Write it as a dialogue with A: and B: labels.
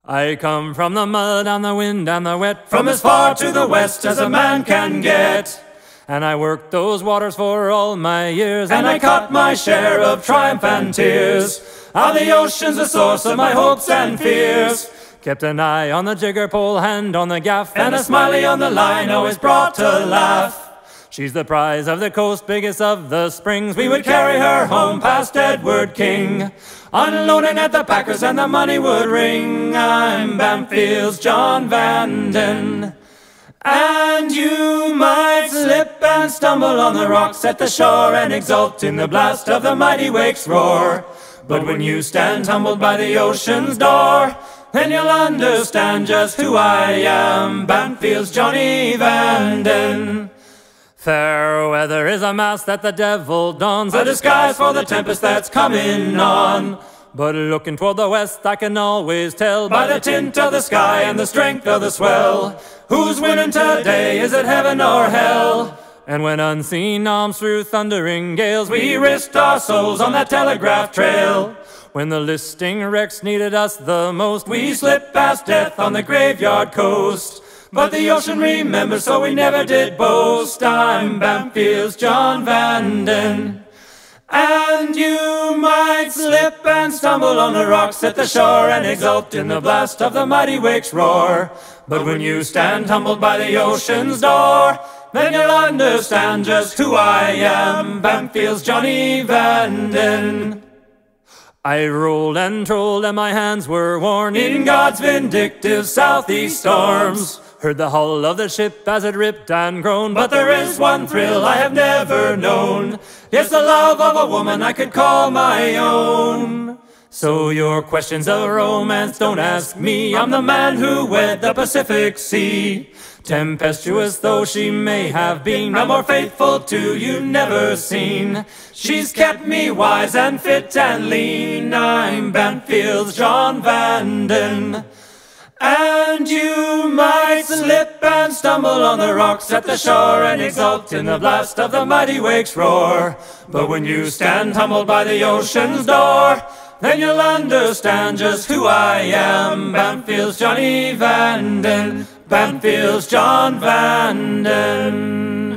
A: I come from the mud and the wind and the wet, from as far to the west as a man can get. And I worked those waters for all my years, and I caught my share of triumph and tears. Ah, the ocean's the source of my hopes and fears. Kept an eye on the jigger pole, hand on the gaff, and a smiley on the line always brought a laugh. She's the prize of the coast, biggest of the springs. We would carry her home past Edward King, unloading at the packers and the money would ring. I'm Bamfield's John Vanden, and you might slip and stumble on the rocks at the shore and exult in the blast of the mighty wake's roar. But when you stand humbled by the ocean's door, then you'll understand just who I am, Bamfield's Johnny Vanden. Fair weather is a mask that the devil dons, a disguise for the tempest that's coming on. But looking toward the west, I can always tell by the tint of the sky and the strength of the swell, who's winning today, is it heaven or hell? And when unseen arms through thundering gales, we risked our souls on that telegraph trail. When the listing wrecks needed us the most, we slipped past death on the graveyard coast. But the ocean remembers, so we never did boast. I'm Bamfield's John Vanden, and you might slip and stumble on the rocks at the shore and exult in the blast of the mighty wake's roar. But when you stand humbled by the ocean's door, then you'll understand just who I am, Bamfield's Johnny Vanden. I rolled and trolled and my hands were worn in God's vindictive southeast storms. Heard the hull of the ship as it ripped and groaned, but there is one thrill I have never known. It's the love of a woman I could call my own. So your questions of romance don't ask me. I'm the man who wed the Pacific Sea. Tempestuous though she may have been, a more faithful to you never seen. She's kept me wise and fit and lean. I'm Bamfield's John Vanden, and you might slip and stumble on the rocks at the shore and exult in the blast of the mighty wake's roar. But when you stand humbled by the ocean's door, then you'll understand just who I am, Bamfield's Johnny Vanden, Bamfield's John Vanden.